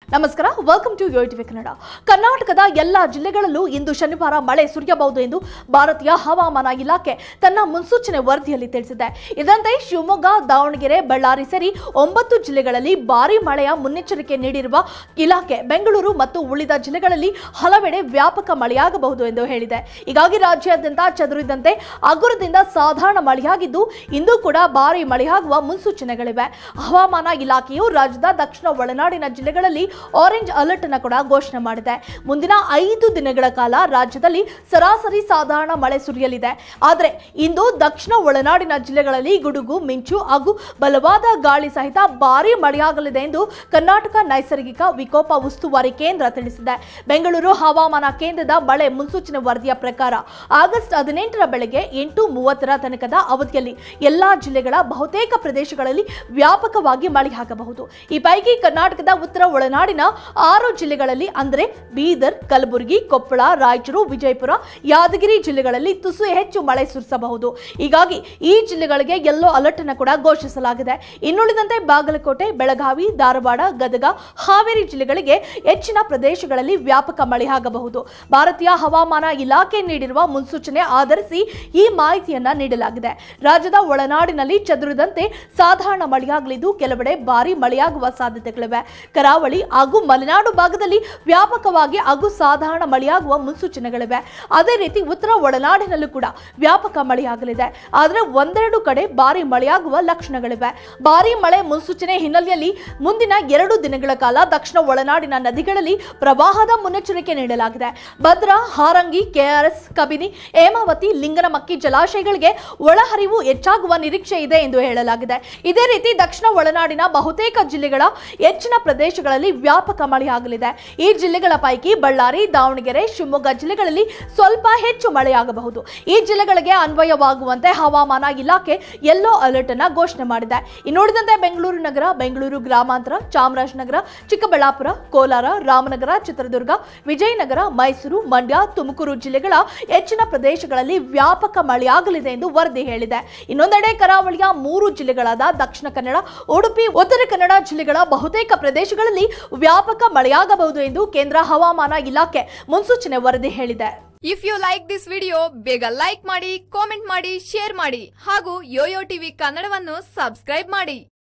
ನಮಸ್ಕಾರ, welcome to ಯೋಟಿವಿ Kannada. ಕರ್ನಾಟಕದ ಎಲ್ಲ ಜಿಲ್ಲೆಗಳಲ್ಲೂ ಇಂದು ಶನಿವಾರ ಮಳೆ ಸುರಿಯಬಹುದು ಎಂದು ಭಾರತೀಯ ಹವಾಮಾನ ಇಲಾಖೆ ತನ್ನ ಮುನ್ಸೂಚನೆ ವರದಿಯಲ್ಲಿ ತಿಳಿಸಿದೆ. ಇದರಂತೆ ಶಿವಮೊಗ್ಗ, ದಾವಣಗೆರೆ, ಬಳ್ಳಾರಿ ಸೇರಿ 9 ಜಿಲ್ಲೆಗಳಲ್ಲಿ ಭಾರೀ ಮಳೆಯ ಮುನ್ನೆಚ್ಚರಿಕೆ ನೀಡಿರುವ ಇಲಾಖೆ ಬೆಂಗಳೂರು ಮತ್ತು ಉಳಿದ ಜಿಲ್ಲೆಗಳಲ್ಲಿ ಹಲವೆಡೆ ವ್ಯಾಪಕ ಮಳೆಯಾಗಬಹುದು ಎಂದು ಹೇಳಿದೆ. ಹೀಗಾಗಿ ರಾಜ್ಯಾದ್ಯಂತ ಚದುರಿದಂತೆ ಹಗುರದಿಂದ ಸಾಧಾರಣ ಮಳೆಯಾಗಿದ್ದು ಇಂದು ಕೂಡ ಭಾರೀ ಮಳೆಯಾಗುವ ಮುನ್ಸೂಚನೆಗಳಿವೆ. ಹವಾಮಾನ ಇಲಾಖೆಯು ರಾಜ್ಯದ ದಕ್ಷಿಣ ಒಳನಾಡಿನ ಜಿಲ್ಲೆಗಳಲ್ಲಿ ಆರೆಂಜ್ ಅಲರ್ಟ್ ಅನ್ನು ಕೂಡ ಘೋಷಣೆ ಮಾಡಿದೆ. ಮುಂದಿನ 5 ದಿನಗಳ ಕಾಲ ರಾಜ್ಯದಲ್ಲಿ ಸರಾಸರಿ ಸಾಧಾರಣ ಮಳೆ ಸುರಿಯಲಿದೆ. ಆದರೆ ಇಂದು ದಕ್ಷಿಣ ಒಳನಾಡಿನ ಜಿಲ್ಲೆಗಳಲ್ಲಿ ಗುಡುಗು, ಮಿಂಚು ಹಾಗೂ ಬಲವಾದ ಗಾಳಿ ಸಹಿತ ಭಾರೀ ಮಳೆಯಾಗಲಿದೆ ಎಂದು ಕರ್ನಾಟಕ ನೈಸರ್ಗಿಕ ವಿಕೋಪ ಉಸ್ತುವಾರಿ ಕೇಂದ್ರ ತಿಳಿಸಿದೆ. ಬೆಂಗಳೂರು ಹವಾಮಾನ ಕೇಂದ್ರದ ಮಳೆ ಮುನ್ಸೂಚನೆ ವರದಿಯ ಪ್ರಕಾರ ಆಗಸ್ಟ್ 18ರ ಬೆಳಗ್ಗೆ 8:30 ತನಕದ ಅವಧಿಯಲ್ಲಿ ಎಲ್ಲಾ ಜಿಲ್ಲೆಗಳ ಬಹುತೇಕ ಪ್ರದೇಶಗಳಲ್ಲಿ ವ್ಯಾಪಕವಾಗಿ ಮಳೆಯಾಗಬಹುದು. ಈ ಪೈಕಿ ಕರ್ನಾಟಕದ ಉತ್ತರ ಒಳನಾಡಿನ 6 ಜಿಲ್ಲೆಗಳಲ್ಲಿ ಅಂದರೆ ಬೀದರ್, ಕಲಬುರಗಿ, ಕೊಪ್ಪಳ, ರಾಯಚೂರು, ವಿಜಯಪುರ, ಯಾದಗಿರಿ ಜಿಲ್ಲೆಗಳಲ್ಲಿ ತುಸು ಹೆಚ್ಚು ಮಳೆ ಸುರಿಸಬಹುದು. ಹೀಗಾಗಿ ಈ ಜಿಲ್ಲೆಗಳಿಗೆ ಯೆಲ್ಲೋ ಅಲರ್ಟ್ ಅನ್ನು ಕೂಡ ಘೋಷಿಸಲಾಗಿದೆ. ಇನ್ನುಳಿದಂತೆ ಬಾಗಲಕೋಟೆ, ಬೆಳಗಾವಿ, ಧಾರವಾಡ, ಗದಗ, ಹಾವೇರಿ ಜಿಲ್ಲೆಗಳಿಗೆ ಹೆಚ್ಚಿನ ಪ್ರದೇಶಗಳಲ್ಲಿ ವ್ಯಾಪಕ ಮಳೆಯಾಗಬಹುದು. ಭಾರತೀಯ ಹವಾಮಾನ ಇಲಾಖೆ ನೀಡಿರುವ ಮುನ್ಸೂಚನೆ ಆಧರಿಸಿ ಈ ಮಾಹಿತಿಯನ್ನ ನೀಡಲಾಗಿದೆ. ರಾಜ್ಯದ ಒಳನಾಡಿನಲ್ಲಿ ಚದುರಿದಂತೆ ಸಾಧಾರಣ ಮಳೆಯಾಗಲಿದ್ದು ಕೆಲವೆಡೆ ಭಾರೀ ಮಳೆಯಾಗುವ ಸಾಧ್ಯತೆಗಳಿವೆ. ಕರಾವಳಿ ಹಾಗೂ ಮಲೆನಾಡು ಭಾಗದಲ್ಲಿ ವ್ಯಾಪಕವಾಗಿ ಹಾಗೂ ಸಾಧಾರಣ ಮಳೆಯಾಗುವ ಮುನ್ಸೂಚನೆಗಳಿವೆ. ಅದೇ ರೀತಿ ಉತ್ತರ ಒಳನಾಡಿನಲ್ಲೂ ಕೂಡ ವ್ಯಾಪಕ ಮಳೆಯಾಗಲಿದೆ. ಆದರೆ ಒಂದೆರಡು ಕಡೆ ಭಾರೀ ಮಳೆಯಾಗುವ ಲಕ್ಷಣಗಳಿವೆ. ಭಾರೀ ಮಳೆ ಮುನ್ಸೂಚನೆ ಹಿನ್ನೆಲೆಯಲ್ಲಿ ಮುಂದಿನ 2 ದಿನಗಳ ಕಾಲ ದಕ್ಷಿಣ ಒಳನಾಡಿನ ನದಿಗಳಲ್ಲಿ ಪ್ರವಾಹದ ಮುನ್ನೆಚ್ಚರಿಕೆ ನೀಡಲಾಗಿದೆ. ಭದ್ರಾ, ಹಾರಂಗಿ, ಕೆಆರ್ಎಸ್, ಕಬಿನಿ, ಹೇಮಾವತಿ, ಲಿಂಗನಮಕ್ಕಿ ಜಲಾಶಯಗಳಿಗೆ ಒಳಹರಿವು ಹೆಚ್ಚಾಗುವ ನಿರೀಕ್ಷೆ ಇದೆ ಎಂದು ಹೇಳಲಾಗಿದೆ. ಇದೇ ರೀತಿ ದಕ್ಷಿಣ ಒಳನಾಡಿನ ಬಹುತೇಕ ಜಿಲ್ಲೆಗಳ ಹೆಚ್ಚಿನ ಪ್ರದೇಶಗಳಲ್ಲಿ ವ್ಯಾಪಕ ಮಳೆಯಾಗಲಿದೆ. ಈ ಜಿಲ್ಲೆಗಳ ಪೈಕಿ ಬಳ್ಳಾರಿ, ದಾವಣಗೆರೆ, ಶಿವಮೊಗ್ಗ ಜಿಲ್ಲೆಗಳಲ್ಲಿ ಸ್ವಲ್ಪ ಹೆಚ್ಚು ಮಳೆಯಾಗಬಹುದು. ಈ ಜಿಲ್ಲೆಗಳಿಗೆ ಅನ್ವಯವಾಗುವಂತೆ ಹವಾಮಾನ ಇಲಾಖೆ ಯೆಲ್ಲೋ ಅಲರ್ಟ್ ಅನ್ನು ಘೋಷಣೆ ಮಾಡಿದೆ. ಇನ್ನುಳಿದಂತೆ ಬೆಂಗಳೂರು ನಗರ, ಬೆಂಗಳೂರು ಗ್ರಾಮಾಂತರ, ಚಾಮರಾಜನಗರ, ಚಿಕ್ಕಬಳ್ಳಾಪುರ, ಕೋಲಾರ, ರಾಮನಗರ, ಚಿತ್ರದುರ್ಗ, ವಿಜಯನಗರ, ಮೈಸೂರು, ಮಂಡ್ಯ, ತುಮಕೂರು ಜಿಲ್ಲೆಗಳ ಹೆಚ್ಚಿನ ಪ್ರದೇಶಗಳಲ್ಲಿ ವ್ಯಾಪಕ ಮಳೆಯಾಗಲಿದೆ ಎಂದು ವರದಿ ಹೇಳಿದೆ. ಇನ್ನೊಂದೆಡೆ ಕರಾವಳಿಯ 3 ಜಿಲ್ಲೆಗಳಾದ ದಕ್ಷಿಣ ಕನ್ನಡ, ಉಡುಪಿ, ಉತ್ತರ ಕನ್ನಡ ಜಿಲ್ಲೆಗಳ ಬಹುತೇಕ ಪ್ರದೇಶಗಳಲ್ಲಿ ವ್ಯಾಪಕ ಮಳೆಯಾಗಬಹುದು ಎಂದು ಕೇಂದ್ರ ಹವಾಮಾನ ಇಲಾಖೆ ಮುನ್ಸೂಚನೆ ವರದಿ ಹೇಳಿದೆ. If you like this video, ಬೇಗ ಲೈಕ್ ಮಾಡಿ, ಕಾಮೆಂಟ್ ಮಾಡಿ, ಶೇರ್ ಮಾಡಿ ಹಾಗೂ ಯೋಯೋ ಟಿವಿ ಕನ್ನಡವನ್ನು ಸಬ್ಸ್ಕ್ರೈಬ್ ಮಾಡಿ.